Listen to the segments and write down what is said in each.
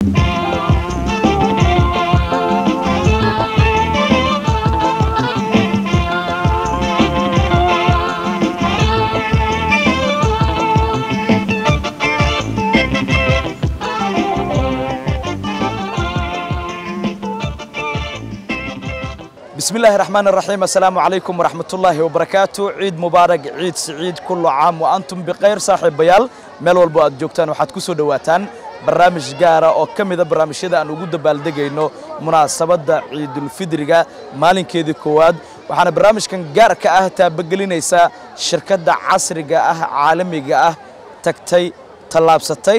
بسم الله الرحمن الرحيم السلام عليكم ورحمة الله وبركاته عيد مبارك عيد سعيد كل عام وأنتم بخير صاحب بيال ميل والبو أد joogtaan waxaad ku soo dhawaataan barnaamij gaar ah oo kamid ah barnaamijyada aan ugu dabaaldegayno munaasabada Ciidul Fidriga maalinkeedii koowaad waxaana barnaamijkan gaar ka ah taabagelinaysa shirkadda casriga ah caalamiga ah tagtay talaabsatay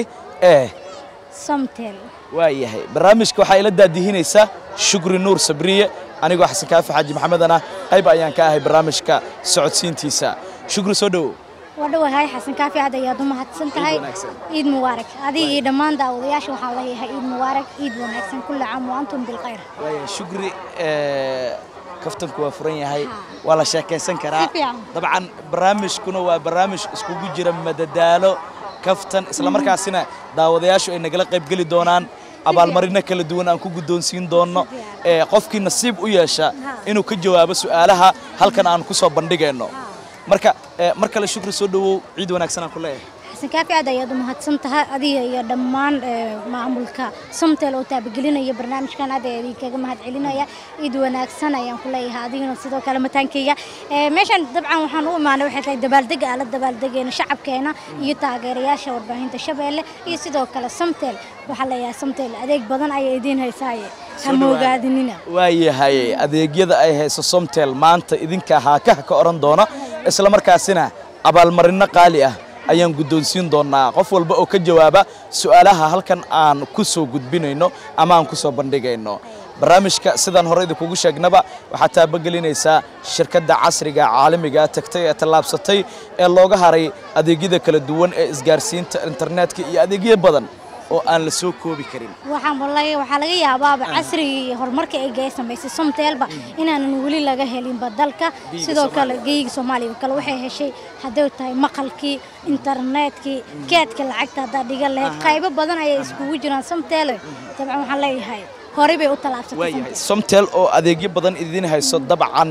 Somtel waayahay barnaamijka waxa ila daadihinaysa Shukri Nuur Sabriye anigoo Xasan Kaafi Xaaji Maxamedana qayb ayaan ka ahay barnaamijka socodsiintiisa Shukri soo dhaw wadhawahay Xasan Kaafi aad ayaad u mahadsan tahay Eid Mubarak adiga iyo dhammaan daawadayaasha waxaan leeyahay Eid Mubarak Eid wanaagsan kullu caam wa antum bil khayr waayahay Shukri kaftanku waa furan yahay wala sheekaysan karaa dabcan barnaamijkuna waa barnaamij isku jira madadaalo kaftan isla markaasina daawadayaashu ay nagala qayb gali doonaan abaalmarino kala duwan aan ku gudoonsiin doono qofkii nasiib u yeesha inuu ka jawaabo su'aalaha halkan aan ku soo bandhigayno marka la Shukri soo dhawow ciid wanaagsan aan ku leeyahay Xasan Kaafi aad ayaad u mahadsan tahay adiga iyo dhammaan maamulka Somtel oo taabagelinaya barnaamijkan aad ayaad kaga mahad celinaya ciid wanaagsan ayaan ku leeyahay adiguna sidoo kale mataankayga meeshan dabcan waxaan u imaanay waxay tahay dabaaldegayna shacabkeena iyo taageerayaasha warbaahinta Shabeelle iyo sidoo kale Somtel waxa la yahay Somtel adeeg badan ay idin haysay hamoogaadinina waayahay adeegyada ay hayso Somtel maanta idinka ka oran doona isla markaasina abaalmarino qaali ah ayaan gudoonsiin doonaa qof walba oo ka jawaaba su'aalaha halkan aan ku soo gudbinayno ama aan ku soo bandhigayno barnaamijka sidaan hore idinku sheegnaba waxa taabagelinaysa shirkadda casriga caalamiga tagtay ee talaabsatay ee looga haray adeegyada kala duwan ee isgaarsiinta internetka iyo adeegyo badan oo aan la soo koobi karin waxa laga yaabaa casriga horumarka ay gaarsameysay Somtelba inaanan wali laga helin badalka sidoo kale geeyga Soomaaliya kale waxay heshay haday tahay maqalkii internetkii kaadka lacagta hada dhiga leed qaybo badan ay iskugu jiraan Somtel dabcan waxa leeyahay hore bay u talaabsatay Somtel oo adeegyo badan idin hayso dabcan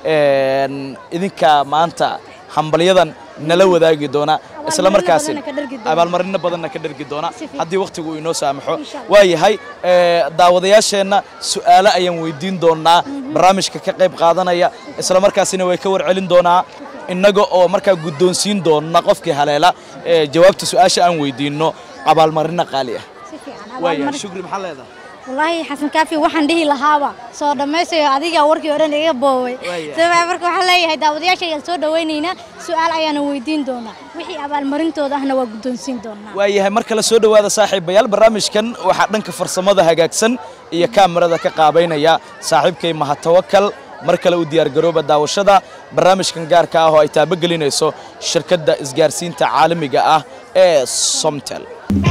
idinka maanta hambalyadan nala wadaagi doona isla markaas abaalmarino badanna ka dhargi doona hadii waqtigu inoo saamaxo waayahay daawadayaasheena su'aalo ayaan weydiin doonaa barnaamijka ka qayb qaadanaya isla markaasina way ka warcelin doonaa inaga oo markaa gudoonsiin doona qofkii haleela jawaabta su'aasha aan weydiino abaalmarino qaali ah waayahay Shukri maxaa leedahay والله حسن كافي وحن دهي لهابا صار دمسي أديك أوركي ورنا إيه بوي تبع برك وحلا هي داودية شيء يلصور دوينينا سؤال أيانا ويدين دونا وحي أبال مرنتو ده إحنا وجودون سين دونا وياه مركل السود وهذا صاحب بيال برامج كان وحدنا كفر صمده هجاكسن يا كاميرا ذا كقابينا يا صاحب كي ما هتوكل مركل وديار جروب الداوشة برامج كان جار كاهو يتابقلين يسو شركة دا إسجارسين تعالمي جاه Somtel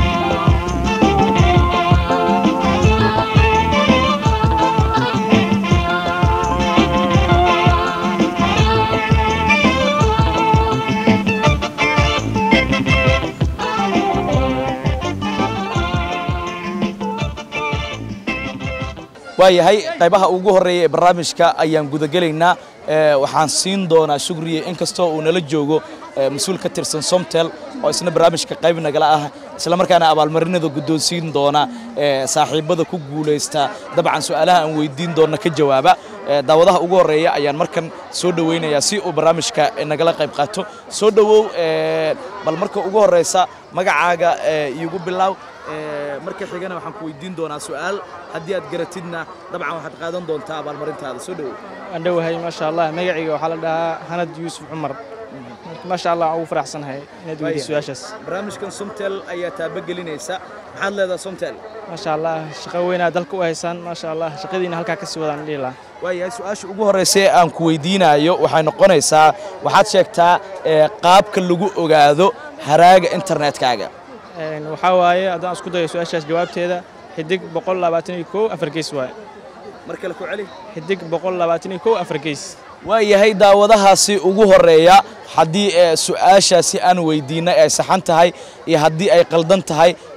waayahay qaybaha ugu horeeyay barnaamijka ayaan gudagalaynaa waxaan siin doonaa Shukriye inkastoo uu nala joogo mas'uul ka tirsan Somtel oo isna barnaamijka qayb nagala ah isla markaana abaalmarinada gudoonsiin doona saaxiibada ku guuleysta dabcan su'aalaha aan weydiin doona ka jawaaba daawadaha ugu horeeya ayaan markan soo dhaweynayaa si uu barnaamijka nagala qayb qaato soo dhawow bal marka ugu horeysa magacaaga iigu bilaaw marka xigana waxaan ku weydiin doonaa su'aal hadii aad garatidna dabcan waxaad qaadan doontaa abaalmarintaada soo dhawow andhawahay ma sha Allah magaciiga waxa la dhahaa Hanad Yuusuf Umar ما شاء الله أو فرح سنة هاي ندوي سواشس برامج كان Somtel أي تابقلين إيسا محل هذا Somtel ما شاء الله شقوينا دلكو هيسان ما شاء الله شقيدين هلكا كسودان ليلا ويا سؤال ugu horeysay aan ku weydiinayo waxay noqonaysaa waxaad sheegtaa qaabka lagu ogaado haraaga internetkaaga waxa waaye hadaan isku dayo su'aashaas jawaabteeda xidig 121 afargeys waay marka la ku celi xidig 121 afargeys waayahay daawadahaasi ugu horeeya haddii su'aashaasi aan weydiinay ay saxan tahay iyo haddii ay qaldan tahay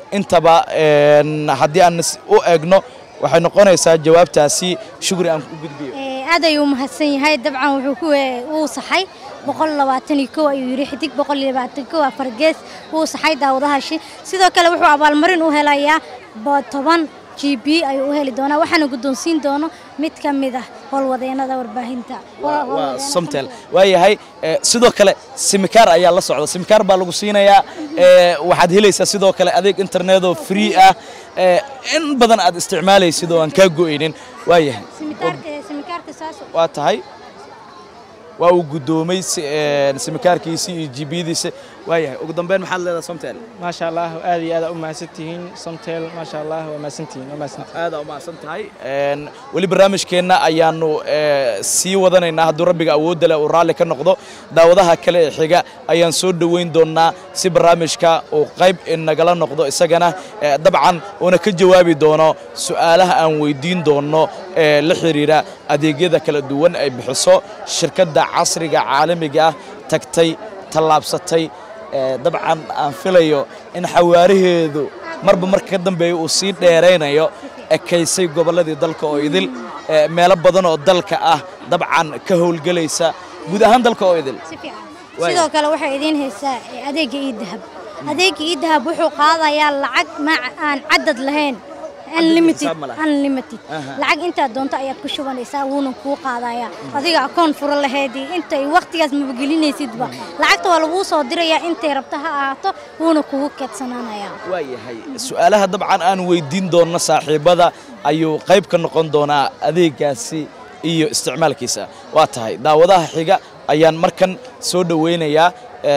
intaba haddii aan u eegno waxay noqonaysaa jawaabtaasi shukri aan u gudbiyo aad ayuu mahadsan yahay dabcan wuxuu uu saxay 121 ayuu yiri xidig 121 afar gees uu saxay daawadahaasi sidoo kale wuxuu abaalmarin u helayaa 10 GB ayuu u heli doonaa waxaana guddoonsiin doono mid ka mid ah howlwadeenada warbaahinta Somtel waayahay sidoo kale simikaar ayaa la socda simikaar baa lagu siinayaa waxaad helaysaa sidoo kale adeeg internet oo free ah in badan aad isticmaalaysid oo aan ka go'aynin waayahay simikaarka saas waa tahay waa uu guddoomay simikaarkiisa iyo GB-diisa waayahay ugu dambeyn maxaad leedahay Somtel ما شاء الله آدي آدا أماسنتين سمتل ما شاء الله وأماسنتين aada umahadsan tahay weli barnaamijkeenna ayaanu sii wadanaynaa hadduu rabbiga awoodda leh uu raalli ka noqdo daawadaha kale ee xiga ayaan soo dhoweyn doonaa si barnaamijka uu qayb nagala noqdo isagana dabcan uuna ka jawaabi doono su'aalaha aan weydiin doono la xiriira adeegyada kala duwan ay bixiso shirkadda casriga caalamiga ah tagtay tallaabsatay dabcan aan filayo in xawaaraheedu marba marka ka dambeeyo uu sii dheeraynayo ekaysay gobolladii dalka oo idil meelo badan oo dalka ah dabcan ka howlgelaysa guud ahaan dalka oo idil sidoo kale waxay idin haysaa adeegga iidahab adeegga iidahab wuxuu qaadayaa lacag ma aan cadad lahayn unlimited lacag inta doonto ayaad ku shubanaysaa wuuna ku qaadaya adiga akoon furo laheedii intay waqtigaas ma gelinaysidba lacagta waa lagu soo dirayaa intay rabto ha ahaato wuuna kugu kedsanaanaya waayahay su'aalaha dabcan aan weydiin doono saaxiibada ayuu qayb ka noqon doonaa adeegaasi iyo isticmaalkiisa waa tahay daawadaha xiga ayaan markan soo dhaweynayaa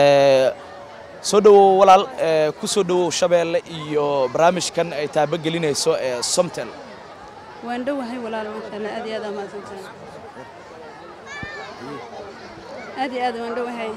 soo dhawow walaal ku soo dhawow Shabeelle iyo barnaamijkan ay taabagelinayso Somtel waan dhawahay walaal waxaan aad iyo aad ma santaan aad iyo aad waan dhawahay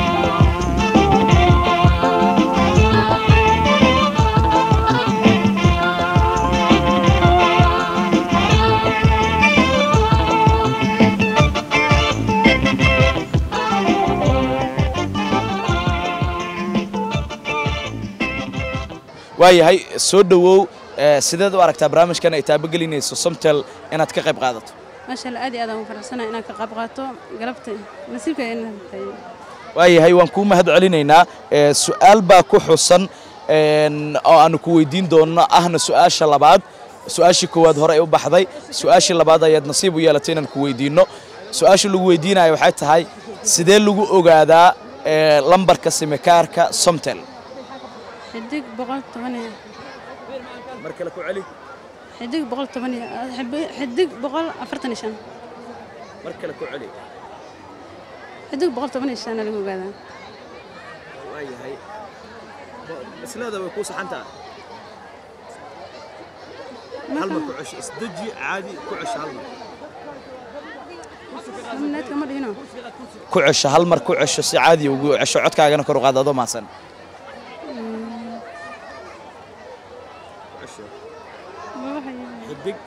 waayahay soo dhawow sideed u aragtaa barnaamijkan ay taabagelinayso Somtel inaad ka qayb qaadato ما شاء الله aad iyo aad aan faraxsanahay inaan ka qayb qaato galabta nasiibka inaan tahay waayahay waan ku mahad celinaynaa su'aal baa ku xusan oo aan ku weydiin doono ahna su'aasha labaad su'aashii koowaad hore ay u baxday su'aashii labaad ayaad nasiib u yeelatay inaan ku weydiino su'aasha lagu weydiinayo waxay tahay sidee lagu ogaadaa lambarka simikaarka Somtel xidig 108 mar kale ku celi xidig 108 xidig 145 mar kale ku celi xidig 185 lagu ogaadaa waayahay islaada way ku saxantaa hal mar ku cesh isdaji caadi ku cesh hal mar naadka ma dhino ku cesh hal mar ku cesh si caadi ugu cesho codkaagana kor u qaadado maasan xidig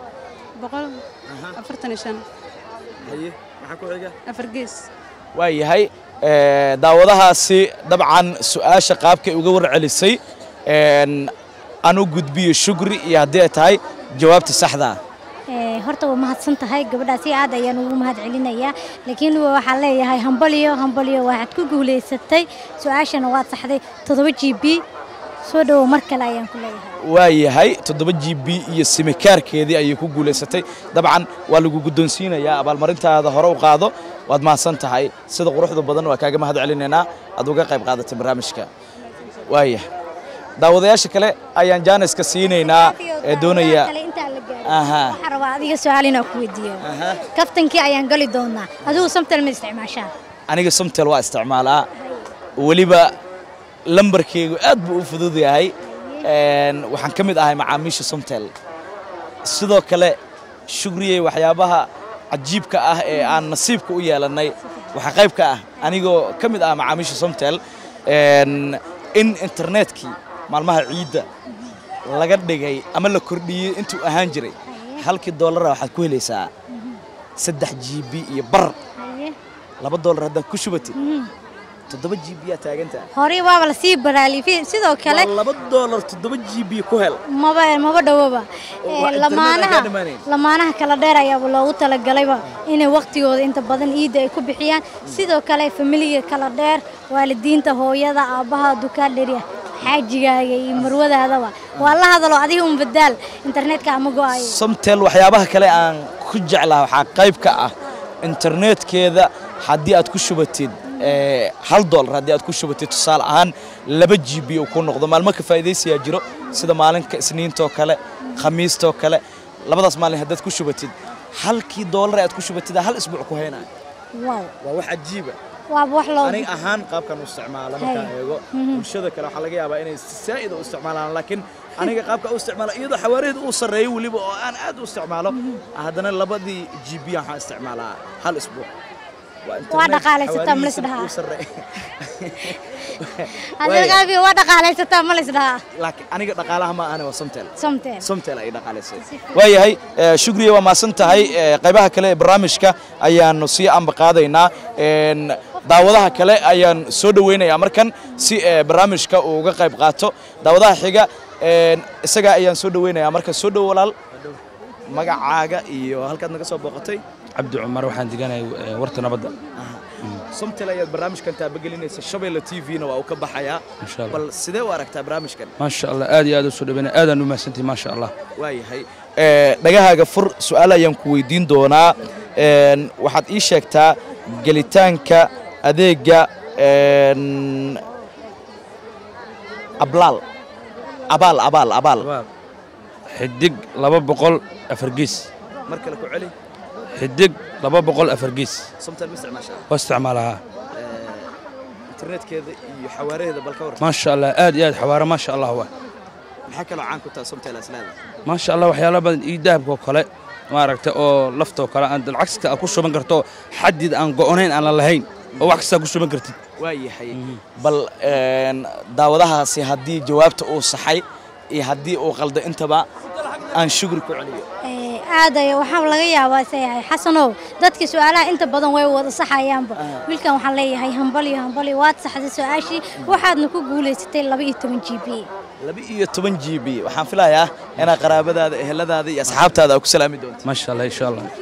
145 haye waxa ku xiga afar gees waayahay daawadahaasi dabcan su'aasha qaabkay uga warcelisay aan u gudbiyo shukri iyo haddii ay tahay jawaabta saxda horta waa mahadsan tahay gabadhaasi aad ayaan ugu mahad celinayaa laakiin waxaan leeyahay hambaliyo waxaad ku guuleysatay su'aashana waad saxday 7 GB soo dhawow mar kale ayaan ku leeyahay waayahay 7 GB iyo simikaarkeedii ayay ku guuleysatay dabcan waa lagu guddoonsiinayaa abaalmarintaada hore u qaado waad mahadsan tahay sida quruxda badan waa kaaga mahad celinaynaa aad uga qayb qaadatay barnaamijka waayahay daawadayaasha kale ayaan jaaniska siinaynaa ee doonaya waxaan rabaa adiga su'aal inaan ku weydiiyo kaftankii ayaan gali doonaa adigu Somtel ma isticmaashaa aniga Somtel waa isticmaalaa waliba lambarkeegu aad buu u fudud yahay waxaan ka mid ahay macaamiisha Somtel sidoo kale shukriyay waxyaabaha cajiibka ah ee aan nasiibka u yeelanay waxa qayb ka ah anigoo ka mid ah macaamiisha Somtel in internetkii maalmaha ciida laga dhigay ama la kordhiyay intuu ahaan jiray halkii dollar waxaad ku helaysaa 3 GB iyo bar $2 haddaad ku shubatid toddoba GB yaa taaganta hore waaba la sii baraalifay sidoo kale $2 toddoba GB ku hel maba dhawaba lamaanaha lamaanaha kala dheer ayaa loogu talagalayba inay waqtigooda inta badan iida ay ku bixiyaan sidoo kale familiga kala dheer waalidiinta hooyada aabaha dukaan dheeriya xaajigaaga iyo marwadaadaba waa la hadalo adiga badaal internetka ama go'ay Somtel waxyaabaha kale aan ku jeclaa waxa qayb ka ah internetkeeda haddii aad ku shubatid $1 haddii aad ku shubatid tusaale ahaan 2 GB uu ku noqdo maalmo ka faa'iideysiya jiro sida maalinka isniinto kale khamiisto kale labadaas maalin haddaad ku shubatid halkii $1 aad ku shubatid hal isbuuc ku heynaa wow waa wax cajiib ah waa wax loo aniga ahaan qaabkan u isticmaalo marka eego bulshada kale waxa laga yaabaa inay saa'id u isticmaalaan laakiin aniga qaabka u isticmaalo iyadoo xawaareed uu sareeyo waliba oo aan aad u isticmaalo haddana 2 GB waxaan isticmaalaa hal isbuuc waa dhaqaalaysataa ma lisdhaha hadalkaabi waa dhaqaalaysataa ma lisdhaha laakiin aniga dhaqaalaha ma ahana waa Somtel ay dhaqaalaysay waayahay shukriye waa maasan tahay qaybaha kale ee barnaamijka ayaanu sii amba qaadaynaa daawadaha kale ayaan soo dhaweynayaa markan si barnaamijka uu uga qayb qaato daawadaha xiga isaga ayaan soo dhaweynayaa marka soo dhaw walaal magacaaga iyo halkaad naga soo booqatay عبد عمر waxaan diganahay warta nabadda Somtel ayaad barnaamijkan taabagelinaysa Shabeelle TV-na waa uu ka baxayaa bal sidee u aragtaa barnaamijkan ma sha Allah aad iyo aad u soo dhaweynaa aadan u mahadsantahay ma sha Allah waayahay dhagahaaga fur su'aal ayaan ku weydiin doonaa waxaad ii sheegtaa gelitaanka adeega abaal xidig 200 afargiis marka la ku celi xidig 200 afargiis Somtel ma isticmaashaa waa isticmaalaha internetkeeda iyo xawaareeda balka war ma sha Allah aad iyo aad xawaare ma sha Allah waa maxaa kale caan ku tahay Somtel aslaada ma sha Allah waxyaalo badan ii dahabka kale ma aragta oo lafto kale aan dalcagska ku shuban karto xadid aan go'onayn aan la lahayn oo wax kasta ku shuban kartid waayahay bal daawadahaasi haddii jawaabta uu saxay iyo haddii uu qaldo intaba aan shukri ku celiyo aadaya waxa laga yaabaa sayahay xasanow dadkii su'aalaha inta badan way wada saxayaanba wiilkan waxaan leeyahay hambali waad saxday su'aashii waxaadna ku guuleysatay 12 GB 12 GB waxaan filayaa inaa qaraabadaada eheladaada iyo asxaabtaada ku salaami doonto ma sha Allah insha Allah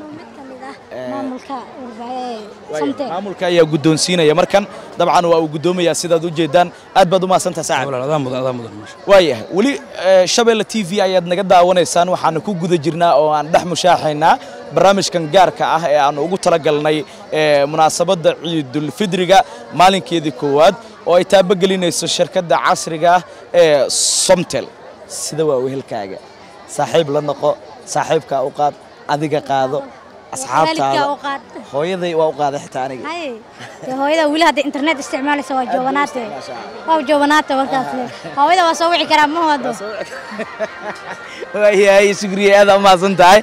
maamulka ayaa guddoonsiinaya markan dabcan waa uu guddoomayaa sidaad u jeedaan aad baad u mahadsantahay saaxiib walaaladaa mudan waayahay weli Shabeelle TV ayaad naga daawanaysaan waxaan ku guda jirnaa oo aan dhex mushaaxaynaa barnaamijkan gaarka ah ee aan ugu talagalnay munaasabadda Ciidul Fidriga maalinkeedii koowaad oo ay taabagelinayso shirkadda casriga ah ee Somtel sida waa wehelkaaga saaxiib la noqo saaxiibka u qaad adiga qaado asxaabtaada hooyaday waa u qaaday xitaa aniga hooyada wili hadda internet isticmaalaysa waa joobanaate markaas hooyada waa soo wici karaa ma wado waayahay shukriye aad u mahadsan tahay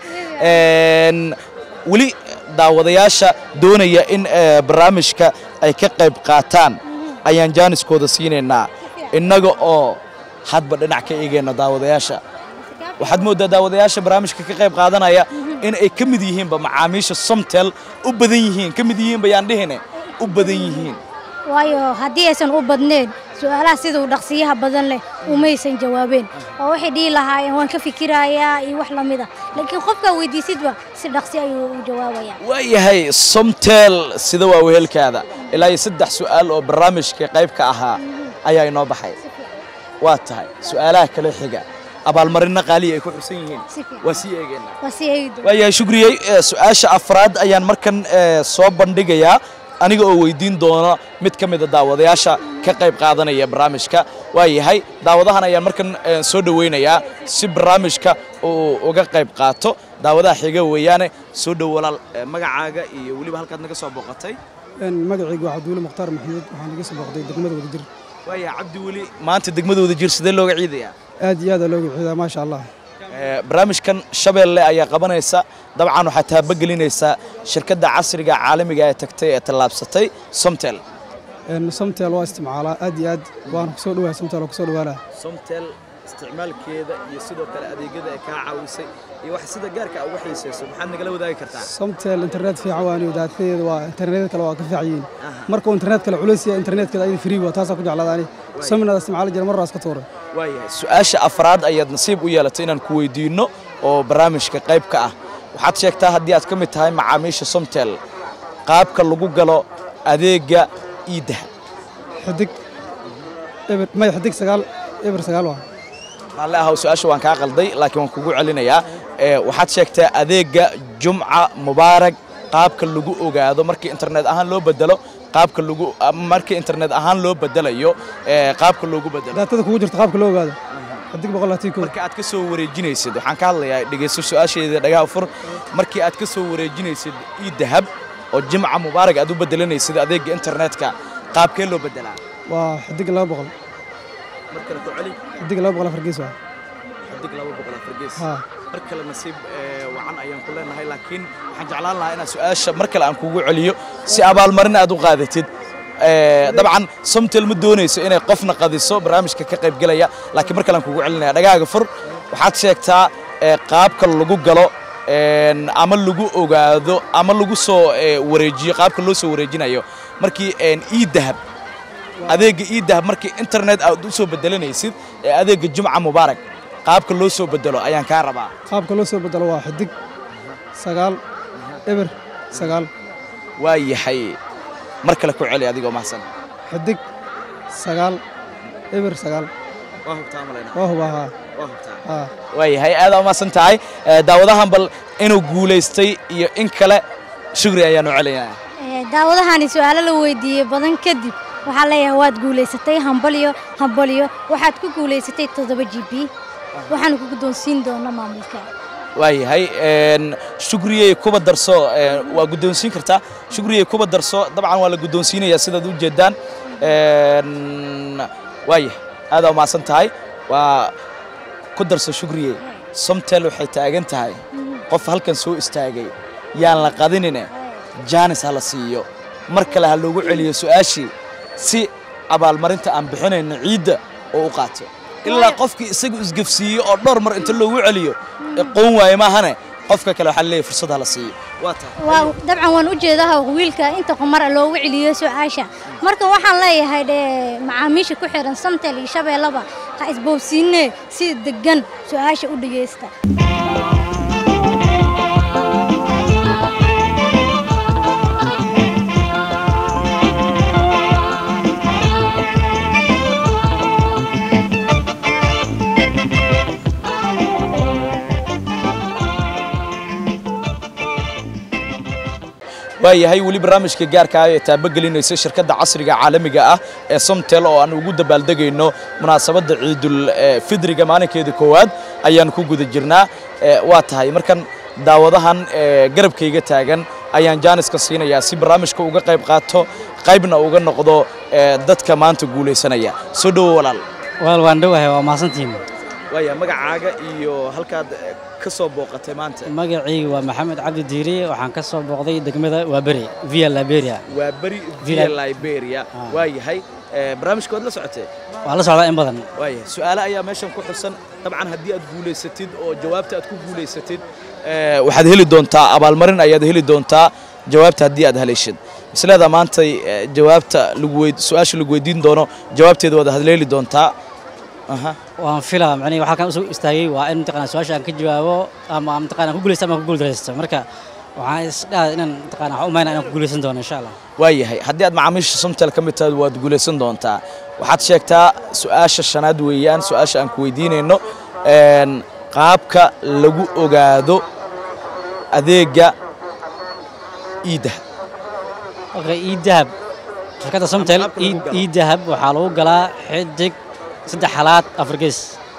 weli daawadayaasha doonaya in barnaamijka ay ka qayb qaataan ayaan jaaniskooda siinaynaa innaga oo hadba dhinac ka eegayna daawadayaasha waxaad moodaa daawadayaasha barnaamijka ka qayb qaadanaya in ay ka mid yihiinba macaamiisha Somtel u badan yihiin ka mid yihiin bayaan dhihine u badan yihiin waayo haddii aysan u badneyn su'aalaha sida uu dhaqsiyaha badan leh umaysan jawaabeen oo waxay dhihi lahaayeen waan ka fikirayaa iyo wax la mid ah laakiin qofka weydiisidba si dhaqsi ayuu u jawaabayaa waayahay Somtel sida waa wehelkaada ilaa 3 su'aal oo barnaamijka qayb ka ahaa ayaa inoo baxay waa tahay su'aalaha kale xiga abaalmarina qaali ay ku xusan yihiin wasi eegayna waayahay shukriyay su'aasha afraad ayaan markan soo bandhigayaa aniga oo weydiin doona mid ka mid ah daawadayaasha ka qayb qaadanaya barnaamijka waayahay daawadahan ayaan markan soo dhaweynayaa si barnaamijka uu uga qayb qaato daawadaha xiga weeyaane soo dhaw walaal magacaaga iyo waliba halkaad naga soo booqatay magacaygu waa Cabdi Mukhtaar Maxamed waxaan naga soo booqday degmada Wadajir waayahay Cabdi wali maanta degmada Wadajir sidee looga ciidayaa aad iyo aad looga ciidaa ma sha Allah barnaamijkan Shabeelle ayaa qabanaysa dabcan waxa taabagelinaysa shirkadda casriga caalamiga ee tagtay ee talaabsatay Somtel waa isticmaalaa aad iyo aad waan ku soo dhawahay Somtel oo ku soo dhawaala Somtel isticmaalkeeda iyo sidoo kale adeegyada ay kaa caawisay iyo wax sida gaarka uga xiisayso maxaad nagala wadaagi kartaa Somtel internet fiican waan iyo daadkeeda waa internet kale waa ka fiican marka internet kale culays iyo internet kale ay free waa taas ku jeclaadaani samina isticmaal jira marras ka tooro waayahay su'aasha afraad ayaad nasiib u yeelatay inaan ku weydiino oo barnaamijka qayb ka ah waxaad sheegtaa haddii aad ka mid tahay macaamiisha Somtel qaabka lagu galo adeega iidaha xidig eber ma xidig 9 eber 9 waa alle ahaw su'aasha waan ka qalday laakiin waan kugu celinayaa waxaad sheegtaa adeega Jumca Mubaarak qaabka lagu ogaado markii internet ahaan loo bedelo qaabka lagu markii internet ahaan loo bedelayo qaabka loogu bedelo daatada kugu jirta qaabka loo ogaado xidig 100 marka aad ka soo wareejinaysid waxaan ka hadlayaa dhageyso su'aasheeda dhagaha fur markii aad ka soo wareejinaysid iidahab oo Jumca Mubaarak aad u bedelanaysid adeega internetka qaabkee loo bedelaa waa xidig 200 marka la celi xidig 200 fargees waa xidig 200 fargees marka la nasiib wacan ayaan ku leenahay laakiin waxaan jeclaan lahaa inaan su'aasha mar kale aan kugu celiyo si abaalmarin aad u qaadatid dabcan Somtel ma doonayso inay qofna qadiso barnaamijka ka qayb galaya laakiin mar kale aan kugu celinaya dhagaaga fur waxaad sheegtaa qaabka lagu galo ama lagu ogaado ama lagu soo wareejiyo qaabka loo soo wareejinayo markii iidahab adeega iidahab markii internet aad u soo bedelanaysid adeega Jumca Mubaarak qaabka loo soo bedelo ayaan ka rabaa qaabka loo soo bedelo waa xidig 9 eber 9 waayahay mar kale ku celi adigoo mahsan xidig 9 eber 9 waa hubtaa malayna waa hubtaa waayahay aad u mahsan tahay daawadahan bal inuu guuleystay iyo in kale shukri ayaan u celinayaa daawadahani su'aalo la weydiiyay badan kadib waxaa leeyahay waad guuleysatay hambaliyo waxaad ku guuleysatay 7 GB waxaan ku guddoonsiin doonaa maamulka waayahay shukriyay kuba darso waa guddoonsiin kartaa shukriyay kuba darso dabcan waa la guddoonsiinayaa sidaad u jeedaan waayahay aad u mahadsan tahay waa ku darso shukriyay Somtel waxay taagan tahay qof halkan soo istaagay yaan la qadinine jaanis hala siiyo mar kale ha loogu celiyo su'aashii si abaalmarinta aan bixinayno ciida oo u qaato ilaa qofkii isagu isgafsiiyo oo dhowr mar inta loogu celiyo qoon waay maahane qofka kale waxa leeyahay fursad hala siiyo waa dabcan waan u jeedaa wiilka inta qomar loogu celiyo su'aasha marka waxaan leeyahay macaamiisha ku xiran Somtel iyo Shabeellaba ha isboobsiinay si degan su'aasha u dhageysta waayahay wali barnaamijka gaarka ah ee taabagelinaysa shirkadda casriga caalamiga ah ee Somtel oo aan ugu dabaaldegayno munaasabadda Ciidul Fidriga maalinkeeda koowaad ayaan ku guda jirnaa waa tahay markan daawadahan garabkayga taagan ayaan jaaniska siinayaa si barnaamijka uga qayb qaato qaybna uga noqdo dadka maanta guuleysanaya soo dhaw walaal waan dhawahay waa maasantiin waaya magacaaga iyo halkaad ka soo booqatay maanta magacaygu waa Maxamed Cabdi Diiri waxaan ka soo booqday degmada Waaberi Via Liberia Via Liberia waayahay barnaamijka wad la socotay waa la socdaa in badan waayahay su'aalo ayaa meeshan ku xusan dabcan haddii aad guuleysatid oo jawaabta aad ku guuleysatid waxaad heli doontaa abaalmarin ayaad heli doontaa jawaabta haddii aad haleeshid mislada maanta jawaabta su'aasha lagu weydiin doono jawaabteeda wada haleeli doontaa waan filaa macnaheedu waxa kan soo istaagay waa in taqaan su'aasha aan ka jawaabo ama taqaan ku guuleysto ama ku guuldareysto marka waxaan isdhahay inaan taqaan waxa u maynaa inaan ku guuleysan doono insha Allah waayahay haddii aad macaamiisha Somtel ka mid tahay waad guuleysan doontaa waxaad sheegtaa su'aasha shanaad weeyaan su'aasha aan ku weydiinayno qaabka lagu ogaado adeega iidahab iidahab shirkadda Somtel iidahab waxaa lagu galaa xidig 3 xalaad afargees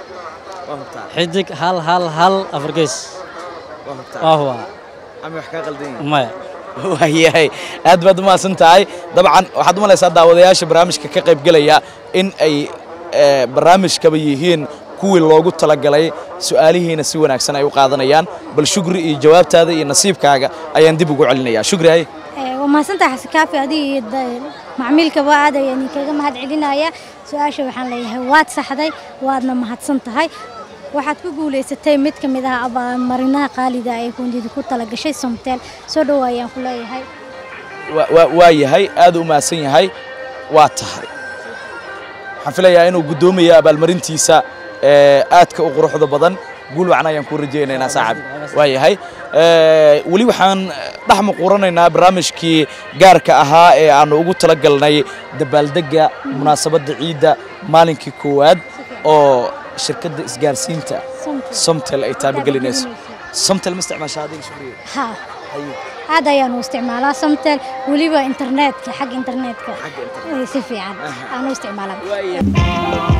xidig hal afargees huwa ama wax ka qaldan ma waayahay aad baad u mahadsan tahay dabcan waxaad u malaysaa daawadayaasha barnaamijka ka qayb galaya in ay barnaamijkaba yihiin kuwii loogu talagalay su'aalihiina si wanaagsan ay u qaadanayaan bal shukri iyo jawaabtaada iyo nasiibkaaga ayaan dib ugu celinayaa shukri hay waa mahadsantahay xasikaafi adii macmiilka waa aad ayaan kaga mahad celinayaa su'aasha waxaan leeyahay waad saxday waadna mahadsan tahay waxaad ku guuleysatay mid ka mid ah abaalmarinaha qaaliga ay kundida ku tala gashay Somtel soo dhawaayaan ku leeyahay waa yahay aad u maasan yahay waa tahay waxaan filayaa inuu gudoomiyo abaalmarintiisa aadka u quruxda badan guul wacan ayaan ku rajaynaynaa saaxiib waa yahay wali waxaan dhaxmu qoranaynaa barnaamijkii gaarka ahaa ee aan ugu tala galnay dabaaldega munaasabadda ciida maalinkii koowaad oo shirkadda isgaarsiinta Somtel ay taabagelinayso Somtel ma isticmaashaa adiga shukriye ha aad ayaan u isticmaalaa Somtel waliba internetka xag internetka si fiican aan u isticmaalaa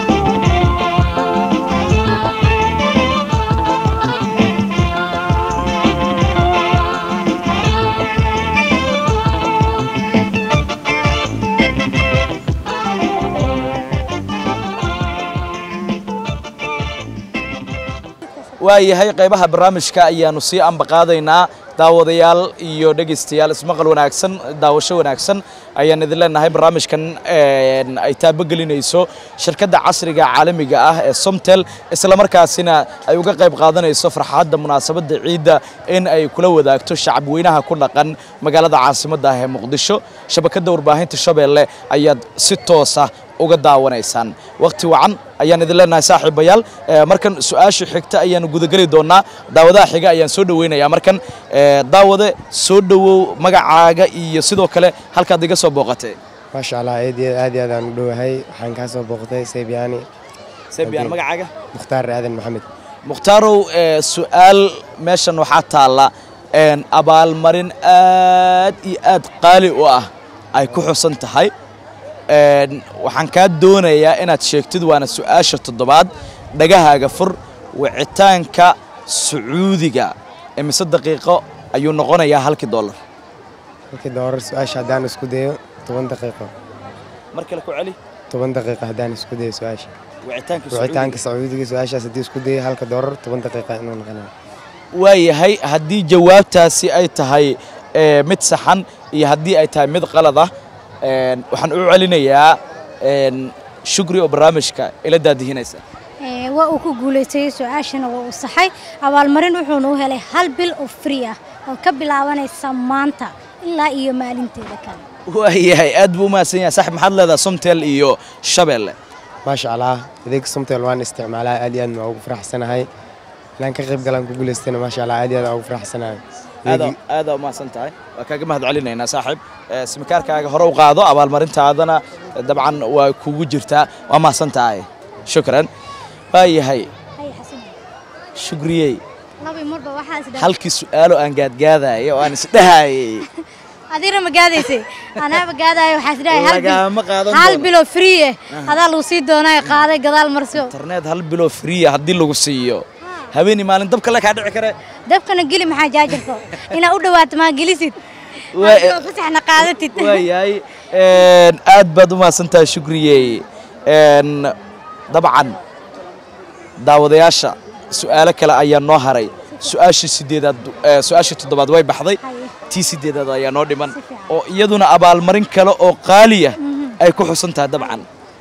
waayahay qaybaha barnaamijka ayaanu sii ambaqaadaynaa daawadayaal iyo dhageystayaal ismaqal wanaagsan daawasho wanaagsan ayaan idin leenahay barnaamijkan ay taabagelinayso shirkadda casriga caalamiga ah ee Somtel isla markaasina ay uga qayb qaadanayso farxadda munaasabadda ciida in ay kula wadaagto shacab weynaha ku dhaqan magaalada caasimadda ah ee Muqdisho shabakadda warbaahinta Shabeelle ayaad si toos ah uga daawanaysaan waqti wacan ayaan idin leenahay saaxiibayaal markan su'aasha xigta ayaan gudagali doonaa daawadaha xiga ayaan soo dhaweynayaa markan daawade soo dhawow magacaaga iyo sidoo kale halkaad iga soo booqatay ما شاء الله عيدي عادي هذا ندوهاي وحن كاسو بوقتي سيبياني magacaaga مختار آدم محمد mukhtarow su'aal meeshan waxaa taala abaalmarin aad iyo aad qaali u ah ay ku xusan tahay waxaan ka doonayaa inaad sheegtid waana su'aasha toddobaad dhagahaaga fur wicitaanka Sacuudiga imise daqiiqo ayuu noqonayaa halkii dollar halkii dollar su'aasha hadaan isku dayo 10 daqiiqo marka la ku celi 10 daqiiqo hadaan isku dayo su'aasha wicitaanka Sacuudiga su'aasha hadii isku dayo halka dollar 10 daqiiqo inuu noqonayo waayahay haddii jawaabtaasi ay tahay mid saxan iyo haddii ay tahay mid qalad ah waxaan u celinayaa shukri oo barnaamijka ila daadihinaysa waa uu ku guuleystay su'aashana waa uu saxay abaalmarin wuxuu u helay hal bil oo free ah oo ka bilaabanaysa maanta ilaa iyo maalinteeda kale waayahay aad buu maasan yahay saaxiib maxaad leedahay Somtel iyo Shabeelle ما شاء الله هذيك Somtel waan isticmaalaa aad iyo aad ugu faraxsanahay laan ka qayb galan ku guuleystayna ما شاء الله aad iyo aad ugu faraxsanahay aad ma san tahay waa kaaga mahad celinaynaa saaxiib simkaarkaaga hore u qaado abaalmarintaadana dabcan waa kugu jirtaa waa ma san tahay shukran waayahay shukriyey halkii su'aalo aan gaadgaadayo oo aan isdhahaayay adina ma gaadaysay anaa ma gaadayo waxa isdhahay hal bilo free adaa lagu sii doonay qaaday gadaal marso internet hal bilo free haddii lagu siiyo habeeni maalin dabka la ka dhici kare dabkana geli maxaa jaajarto ina u dhawaato ma gelisid fasaxna qaadatid waayahay aad baad u maasantahay shukriyey dabcan daawadayaasha su'aalo kale ayaa noo haray su'aashii toddobaad way baxday tii sideedaad ayaa noo dhiman oo iyaduna abaalmarin kale oo qaali ah ay ku xusan tahay dabcan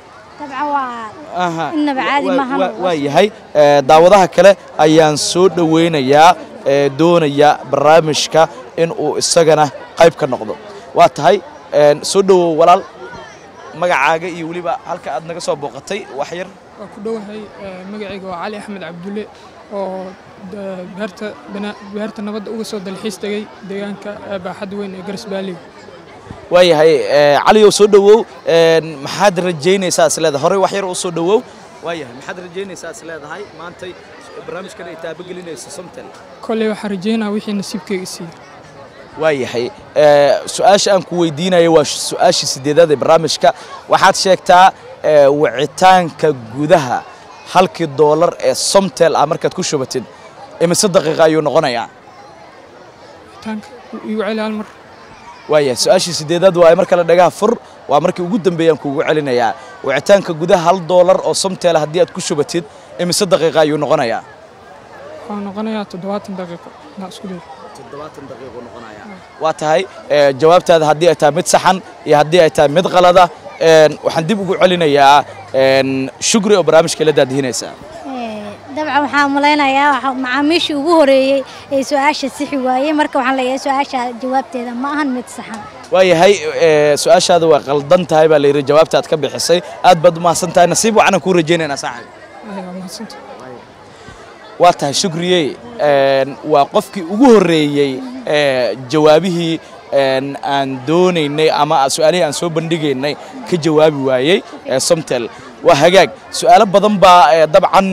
waa yahay daawadaha kale ayaan soo dhaweynayaa doonaya barnaamijka in uu isagana qayb ka noqdo waa tahay soo dhawow walaal magacaaga iyo waliba halka aad naga soo booqatay wax yar waa ku dhowahay magacayga waa Cali Axmed Cabdulle oo beerta nabadda uga soo dalxiis tagay deegaanka baaxad weyn ee Garsbaaliga waayahay Cali oo soo dhawow maxaad rajaynaysaa isleedahay hore wax yar oo soo dhawow waayahay maxaad rajaynaysaa isleedahay maanta barnaamijkan ay taabagelinayso Somtel kulli waxa rajaynaa wixii nasiibkayga siiyay waayahay su'aasha aan ku weydiinayo waa su'aashii sideedaad ee barnaamijka waxaad sheegtaa wicitaanka gudaha halkii dollar ee Somtel ah markaad ku shubatid imise daqiiqo ayuu noqonayaa wicitaanka igu celi hal mar waayahay su'aashii sideedaad waa marka la dhagaha fur waa markii ugu dambeeyaan kuugu celinayaa wicitaanka gudaha hal dollar oo Somtel haddii aad ku shubatid imise daqiiqo ayuu noqonayaa waxaa noqonayaa 70 daqiiqo na isku day 70 daqiiqo noqonaya waa tahay jawaabtaada haddii ay tahay mid saxan iyo haddii ay tahay mid qalada waxaan dib ugu celinayaa shukri oo barnaamijka la daadihinaysa dabcan waxaan malaynayaa macaamiishii ugu horeeyay ee su'aasha sixi waayay marka waxaan leeyahay su'aasha jawaabteeda ma ahan mid saxan waayahay su'aashaada waa qaldan tahay baa la yidhi jawaabta aad ka bixisay aad baad u mahadsan tahay nasiib waxaan kuu rajaynaynaa saaxiib waa tahay shukriyey waa qofkii ugu horeeyey jawaabihii aan doonaynay ama su'aalihii aan soo bandhigaynay ka jawaabi waayey somtel waa hagaag su'aalo badan baa dabcan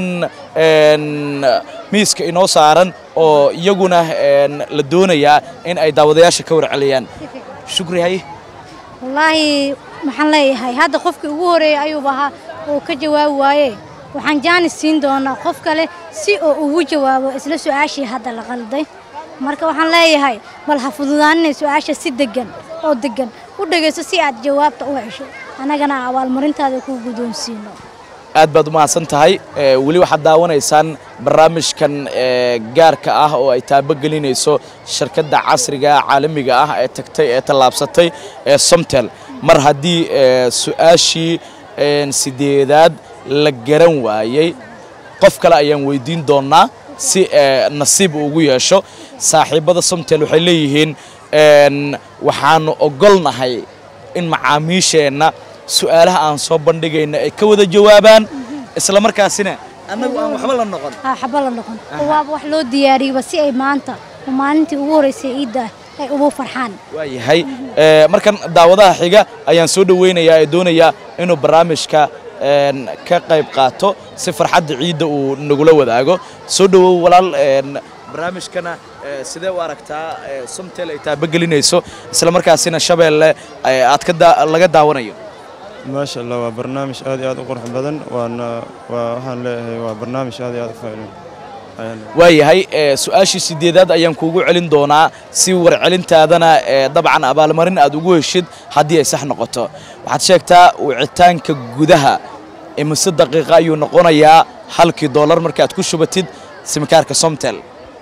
miiska inoo saaran oo iyaguna la doonayaa in ay daawadayaasha ka warceliyaan shukri hay wallaahi maxaan leeyahay hadda qofkii ugu horeeyay ayuu ahaa oo ka jawaabi waayey waxaan jaanis siin doonaa qof kale si oo ugu jawaabo isla su'aashii hadda la qalday marka waxaan leeyahay bal ha fududaanina su'aasha si degan oo degan u dhageyso si aad jawaabta u hesho anagana abaalmarintaada ku guddoonsiino aad baad u mahadsan tahay weli waxaad daawanaysaan barnaamijkan gaarka ah oo ay taabagelinayso shirkadda casriga caalamiga ah ee tagtay ee tallaabsatay ee somtel mar haddii su'aashii sideedaad la garan waayey qof kale ayaan weydiin doonaa si nasiib ugu yeesho saaxiibada somtel waxay leeyihiin waxaanu ogolnahay in macaamiisheenna su'aalaha aan soo bandhigayna ay ka wada jawaabaan isla markaasina annagu aan waxba la noqon waxba la noqon waa wax loo diyaariyay si ay maanta maalintii ugu horeysay ciidda ay ugu farxaan waayahay markan daawadaha xiga ayaan soo dhaweynayaa ee doonaya inuu barnaamijka ka qayb qaato si farxadda ciidda uu nagula wadaago soo dhawow walaal barnaamijkana sidee u aragtaa somtel ay taabagelinayso isla markaasina shabeelle aad laga daawanayo maasha allah waa barnaamij aad iyo aad u qurux badan waxaan leeyahay waa barnaamij aad iyo aad u faa'iido waayahay su'aashii sideedaad ayaan kuugu celin doonaa si warcelintaadana dabcan abaalmarin aad ugu heshid haddii ay sax noqoto waxaad sheegtaa wicitaanka gudaha imise daqiiqa ayuu noqonayaa halkii doolar markaad ku shubatid simkaarka somtel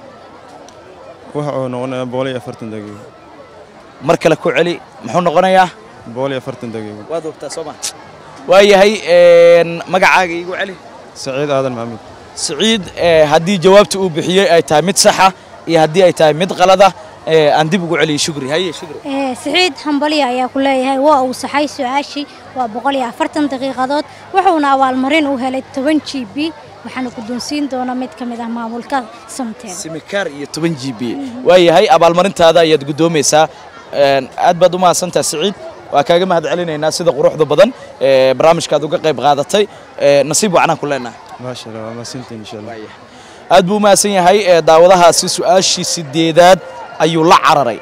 waxa uu noqonayaa 140 daqiiqo mar kale ku celi muxuu noqonayaa 140 daqiiqo waad ogtaa Soomaa waayahay magacaaga igu celi Saciid Aadan Maxamed Saciid haddii jawaabta uu bixiyay ay tahay mid sax ah iyo haddii ay tahay mid qalad ah aan dib ugu celiyo shukri haye shukri Saciid hambaliya ayaa ku leeyahay waa uu saxay su'aashii waa 140 daqiiqadood wuxuuna abaalmarin u helay 10 GB waxaana ku doonsiin doona mid ka mid ah maamulka somtel simikaar iyo 10 GB waayahay abaalmarintaada ayaad gudoomaysaa aad baad u mahadsantahay Saciid waa kaaga mahad celinaynaa sida quruxda badan barnaamijkaad uga qayb qaadatay nasiib wacan ku leenahay ما شاء الله ما سنتين إن شاء الله aad buu maasan yahay daawadahaasi su'aashii sideedaad ayuu la cararay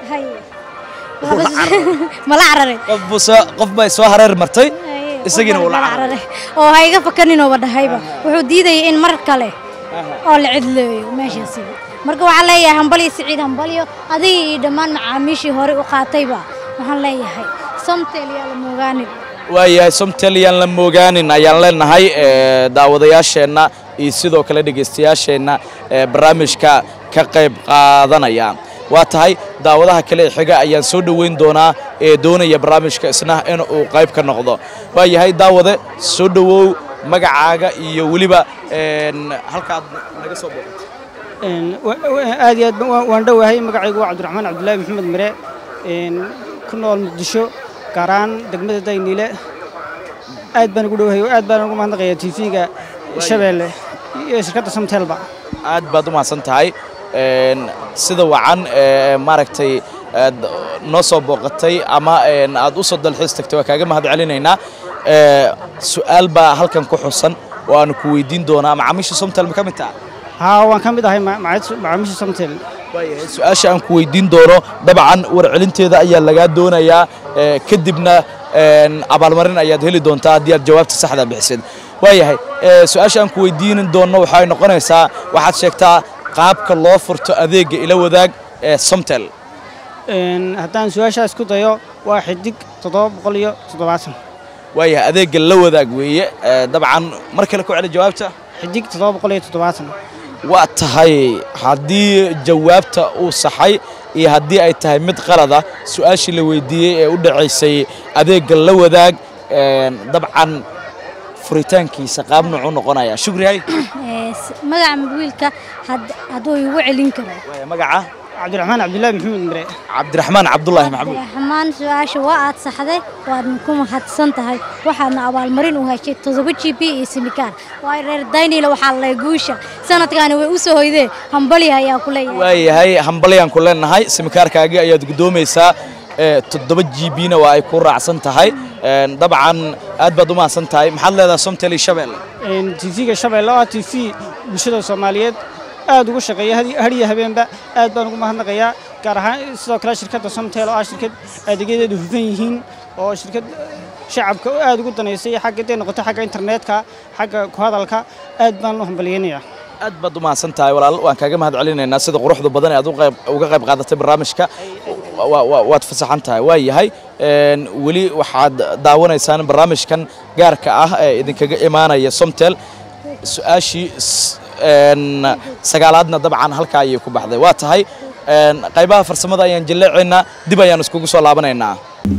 ma la cararay qof bay soo hareer martay isagina uu la cararay oo hayga fakanin oo wadahayba wuxuu diiday in mar kale oo la cidleeyo meeshaasi marka waxa leeyahay hambaliyo Saciid hambaliyo adii dhamaan macaamiishii hore u qaatayba waxaan leeyahay somtel yaa la moogaanid waayahay somtel yaan la moogaanin ayaan leenahay daawadayaasheenna iyo sidoo kale dhegeystayaasheenna barnaamijka ka qayb qaadanaya waa tahay daawadaha kale xiga ayaan soo dhaweyn doonaa ee doonaya barnaamijka isna in uu qayb ka noqdo waayahay daawade soo dhawow magacaaga iyo waliba halkaad naga soo booqatay aad iyo aad waan dhawahay magacaygu waa Cabdiraxmaan Cabdullaahi Maxamed Mire ku nool Muqdisho karaan degmada Daynile aad baan ugu dhawahay aad baan ugu mahadnaqayaa TV-ga Shabeelle iyo shirkadda Somtelba aad baad u mahadsan tahay sida wacan maaragtay noo soo booqatay ama aad u soo dalxiis tagtay waa kaaga mahad celinaynaa su'aal baa halkan ku xusan oo aan ku weydiin doonaa macaamiisha Somtel ma ka mid tahay ها وان كمid ahay macaamiisha Somtel waayahay su'aasha aan ku weydiin doono dabcan warcelinteeda ayaa laga doonayaa kadibna abaalmarin ayaad heli doontaa haddii aad jawaabta saxda bixisid waayahay su'aasha aan ku weydiin doono waxay noqonaysaa waxaad sheegtaa qaabka loo furto adeega ila wadaag Somtel haddaan su'aashaas ku dayo waa xidig 770 waayahay adeega la wadaag weeye dabcan mar kale ku celi jawaabta xidig 770 waa tahay haddii jawaabta uu saxay iyo haddii ay tahay mid qalada su'aashii la weydiiyey ee u dhacaysay adeegga la wadaag dabcan furitaankiisa qaab nuucu noqonaya shukri hay magaca wiilka hadduu igu celin karo magaca cabdiraxmaan cabdullaahi maxamed mire cabdiraxmaan cabdullaahi maxamuud cabdiraxmaan su'aasha waa aad saxday waadna ku mahadsan tahay waxaadna abaalmarin u heshay 7 GB iyo simikaar waa reer daynile waxaa la guusha sanadkan way u soo hoydeen hambali ayaa ku leeyahay waayahay hambaliyaan ku leenahay simikaarkaagii ayaad gudoomaysaa 7 GB na waa ay ku raacsan tahay dabcan aad baad u mahadsan tahay maxaad leedahay Somtel Shabeelle TV-ga Shabeelle oo TV bulshada Soomaaliyeed aad ugu shaqeeya hadiya habeenba aad baan ugu mahadnaqayaa gaar ahaan sidoo kale shirkadda Somtel oo shirkad adeegyadeedu hufan yihiin oo shirkad shacabka aad ugu daneysay xagga noqoto xagga internetka xagga ku hadalka aad baan u hambaliyeenayaa aad baad u mahadsan tahay walaal waan kaaga mahad celinaynaa sida quruxda badan ee aad uga qayb qaadatay barnaamijka waad fasaxan tahay waa yahay weli waxaad daawanaysaan barnaamijkan gaarka ah ee idinkaga imaanaya Somtel su'aashii sagaalaadna dabcan halka ayay ku baxday waa tahay qaybaha farsamada ayaan jilleecaynaa dib ayaan iskugu soo laabanaynaa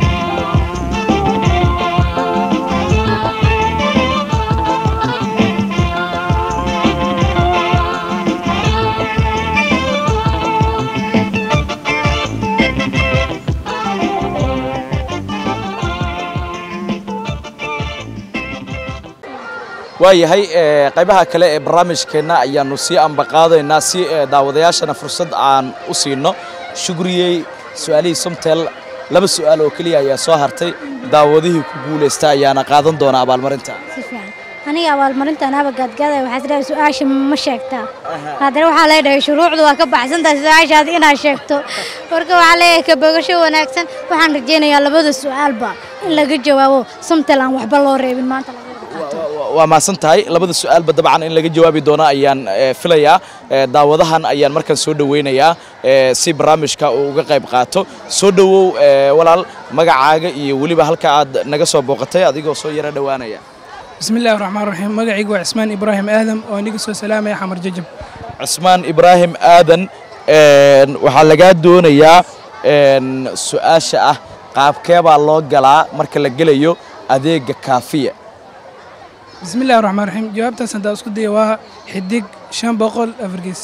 waayahay qaybaha kale ee barnaamijkeena ayaanu sii ambaqaadaynaa si daawadayaashana fursad aan u siino shukriyey su'aalihii Somtel laba su'aal oo kaliya ayaa soo hartay daawadihii ku guuleystay ayaana qaadan doona abaalmarinta aniga abaalmarinta anaba gaadgaada waxaad leedahay su'aasha ma sheegtaa haddana waxaa leedahay shuruucdu waa ka baxsan tahay su'aashaad inaad sheegto marka waxaa leeyahay ka bogasho wanaagsan waxaan rajaynayaa labada su'aalba in laga jawaabo Somtel aan waxba loo reebin maanta waa maasan tahay labada su'aalba dabcan in laga jawaabi doono ayaan filayaa daawadahan ayaan markan soo dhaweynayaa si barnaamijka uu uga qayb qaato soo dhawow walaal magacaaga iyo waliba halka aad naga soo booqatay adigoo soo yara dhawaanaya bismillaahir rahmaanir rahiim magacaygu waa Cismaan Ibraahim Aadan oo aniga soo salaamay Xamar Jajab Cismaan Ibraahim Aadan waxa laga doonayaa su'aasha ah qaabkee baa loo galaa marka la galayo adeega kaafiya bismillaahir rahmaanir rahiim jawaabtaas hadda isku day waa xidig 500 afargees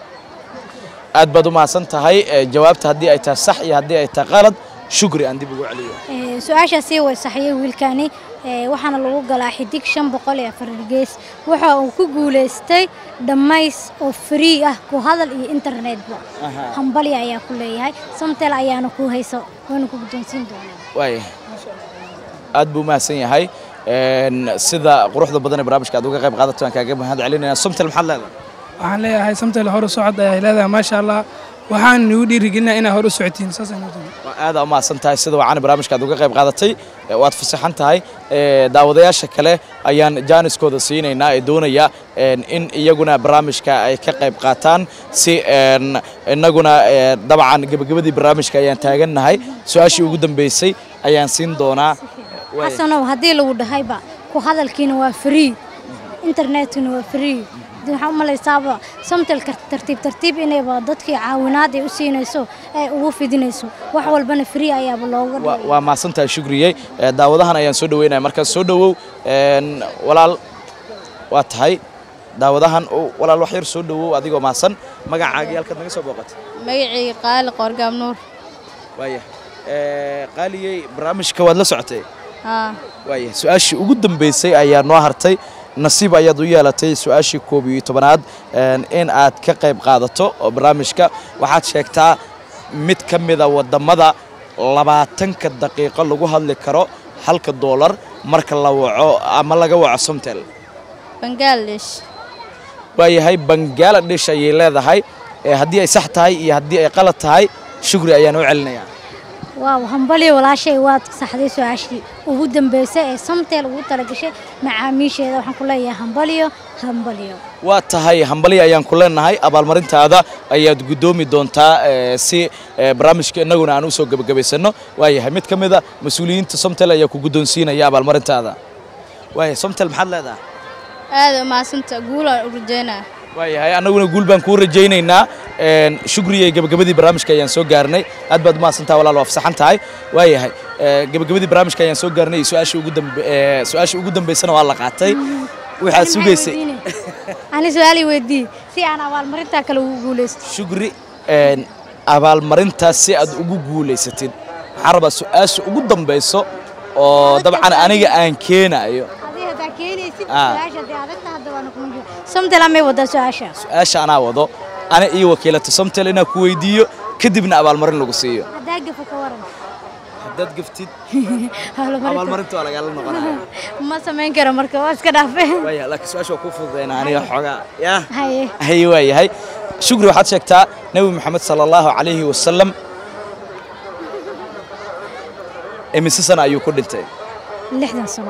aad baad u mahadsan tahay jawaabta haddii ay tahay sax iyo haddii ay tahay qalad shukri aan dib ugu celiyo su'aashaasi way saxiyay wiilkani waxaana lagu galaa xidig 500 afargees waxa uu ku guuleystay dhamays oo free ah ku hadal iyo internetba hambali ayaa ku leeyahay Somtel ayaana ku hayso waana ku guddoonsiin doonaa way aad buu mahadsan yahay sida quruxda badan ee barnaamijka aad uga qayb qaadato aan kaaga mahad celinayaa Somtel maxaad leedahay waxaan leeyahay Somtel hor u socod ay leedahay ma sha Allah waxaan u dhiirigelinaa inaa hor u socotiin saasaan aad u mahadsan tahay sida wacan barnaamijka aad uga qayb qaadatay waad fasaxan tahay daawadayaasha kale ayaan jaaniskooda siinaynaa ee doonaya in iyaguna barnaamijka ay ka qayb qaataan si inaguna dabcan gabagabadii barnaamijka ayaan taagannahay su'aashii ugu dambeysay ayaan siin doonaa xasanow haddii lagu dhahayba ku hadalkiina waa free internetkina waa free waxaan u malaysaaba Somtel tartiib inayba dadkii caawinaad ay u siinayso ay ugu fidinayso wax walbana free ayaaba looga dhigay waa maasantahay shukriyey daawadahan ayaan soo dhaweynayaa marka soo dhawow walaal waa tahay daawadahan walaal wax yar soo dhawow adigoo maasan magacaaga halkaad naga soo booqatay magacayga qaali qorgaam nuur waaya qaaliyey barnaamijka waad la socotay waaya su'aashii ugu dambeysay ayaa noo hartay nasiib ayaad u yeelatay su'aashii 11aad in aad ka qayb qaadato oo barnaamijka waxaad sheegtaa mid ka mid ah wadamada 20 daqiiqo lagu hadli karo $1 marka la waco ama laga waco Somtel Bangladesh waayahay Bangladesh ayay leedahay haddii ay sax tahay iyo haddii ay qalad tahay shukri ayaan u celinayaa waaw hambali walaashay waad saxday su'aashii ugu dambeysay ee Somtel ugu talagashay macaamiisheeda waxaan ku leeyahay hambaliyo waa tahay hambali ayaan ku leenahay abaalmarintaada ayaad gudoomi doontaa si barnaamijka inaguna aan u soo gabagabaysano waayahay mid ka mid ah mas'uuliyiinta Somtel ayaa ku gudoonsiinaya abaalmarintaada waayahay Somtel maxaad leedahay aad ma santa guul u rajeynaa waayahay annaguna guul baan kuu rajaynaynaa shukriye gabagabadii barnaamijka ayaan soo gaarnay aad baad mahadsantahay walaal waa fasaxan tahay waayahay gabagabadii barnaamijka ayaan soo gaarnay su-aashii ugu dambaysana waa la qaatay waxaad sugaysay ani su'aali weydii si aan abaalmarinta kale ugu guuleysto shukri abaalmarintaas si aad ugu guuleysatid waxaan rabaa su-aasha ugu dambayso oo dabcan aniga aan keenayo somtel amay wada su-aasha anaa wado ana ii wakiilato somtel inaan ku weydiiyo kadibna abaalmarin lagu siiyo haddaad gaftid abaalmarinta waa lagala noqonaya ma samayn karo marka waa iska dhaafe laakiin su-aasha waa kuu fududayna aniga xoogaa haye waayahay shukri waxaad sheegtaa nebi maxamed sala allahu calayhi wasalam imise sano ayuu ku dhintay 60 sano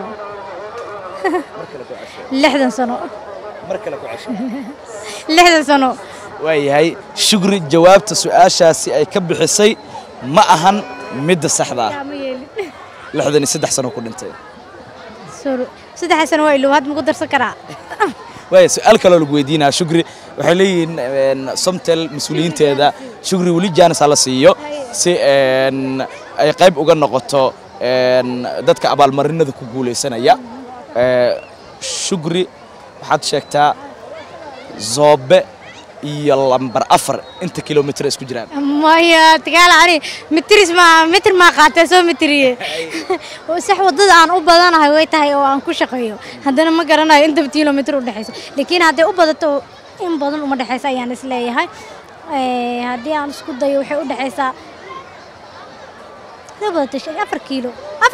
60 sano mar kale ku cesho 60 sano waayahay shukri jawaabta su-aashaasi ay ka bixisay ma ahan midda saxda ah 63 sano ku dhintay 3 sano waa ilaa had ma ku darsan karaa waayo su'aal kale lagu weydiinaa shukri waxay leeyihiin somtel mas'uuliyiinteeda shukri wali jaanis la siiyo si ay qayb uga noqoto dadka abaalmarinada ku guuleysanaya shukri waxaad sheegtaa Zobe iyo lambar 4 inta kilomitir isku jiraan maya tagaala ani mitir ma qaatay soo mitriye oo sax wadada aan u badanahay way tahay oo aan ku shaqeeyo hadana ma garanayo inta kilomitir u dhaxayso laakiin haday u badato in badan uma dhaxayso ayaan isleeyahay hadii aan isku dayo waxay u dhaxaysaa 4 kiilo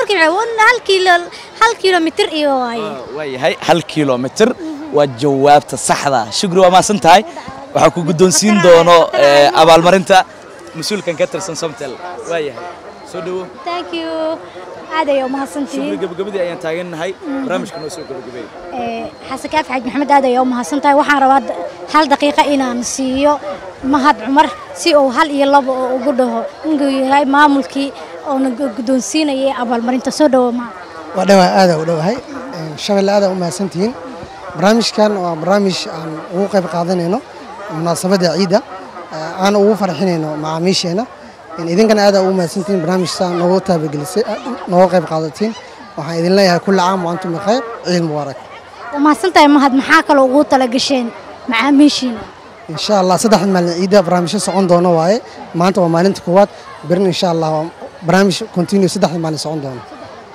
hal kilomitir iyo waayahay 1 kilomitir waa jawaabta saxda shukri waa maasan tahay waxaa ku guddoonsiin doono abaalmarinta mas'uulkan ka tirsan somtel waayahay soo dhawo thank you aadayo mahadsantiin shukri gabagabadii ayaan taaganahay barnaamijka noo soo gabagabay xasakaaf xaj maxamed aadayo mahadsantahay waxaan rabaa hal daqiiqo inaan siiyo mahad cumar si uu hal iyo labo oo ugu dhaho inuu yahay maamulkii oo guddoonsiinayay abaalmarinta soo dhawo ma waa dhawa aad u dhawahay shabeelle aad u mahadsantiin barnaamijkan waa barnaamij aan ugu qayb qaadanayno munaasabada ciida aan ugu farxinayno macaamiisheena idinkana aad ugu mahadsantiin barnaamijka noogu taabagelisay noogu qayb qaadatiin waxaan idin leeyahay kullu caam wa antum bikhair ciid mubaarak mahadsantahay mahad maxaa kale ugu tala gasheen macaamiishiina insha Allah saddex maalin ciida barnaamijka socon doono waaye maanta waa maalinta koowaad birin insha Allah barnaamij continue saddex maalin socon doono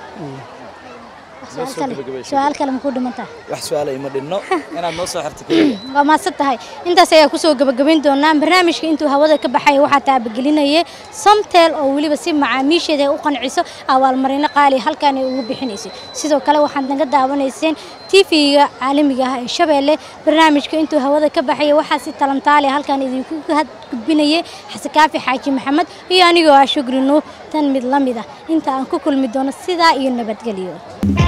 su'aal kale ma ku dhimantaa wax su'aal ay ma dhinno inaad noo soo xirto waa maasantahay intaas ayaa ku soo gabagabayn doonaa barnaamijka intuu hawada ka baxay waxa taabagelinayay somtel oo waliba si macaamiisheeda u qanciso abaalmarino qaali halkaan ay ugu bixinaysay sidoo kale waxaad naga daawanayseen TV-ga caalamiga ah ee Shabeelle barnaamijka intuu hawada ka baxay waxa si talantaale halkaan idinku gudbinayay xasankaafi xaaji maxamed iyo anigoo ah Shukri Nuur tan mid lamid ah inta aan ku kulmi doono sida iyo nabadgelyo